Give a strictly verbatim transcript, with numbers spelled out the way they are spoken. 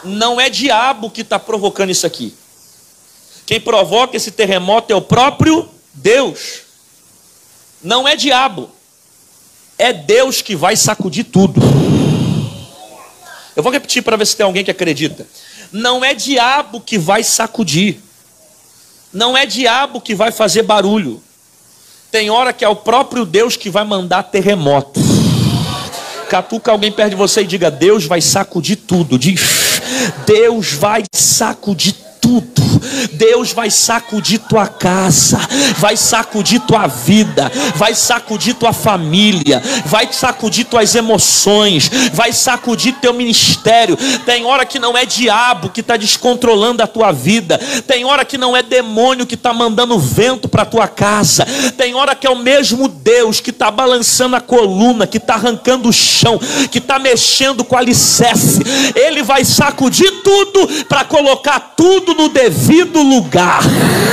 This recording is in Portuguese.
Não é diabo que está provocando isso aqui. Quem provoca esse terremoto é o próprio Deus. Não é diabo. É Deus que vai sacudir tudo. Eu vou repetir para ver se tem alguém que acredita. Não é diabo que vai sacudir. Não é diabo que vai fazer barulho. Tem hora que é o próprio Deus que vai mandar terremoto. Catuca alguém perto de você e diga: Deus vai sacudir tudo. Diz: Deus vai sacudir tudo. Deus vai sacudir tua casa, vai sacudir tua vida, vai sacudir tua família, vai sacudir tuas emoções, vai sacudir teu ministério. Tem hora que não é diabo que está descontrolando a tua vida, tem hora que não é demônio que está mandando vento para tua casa, tem hora que é o mesmo Deus que está balançando a coluna, que está arrancando o chão, que está mexendo com o alicerce. Ele vai sacudir tudo para colocar tudo no devido lugar.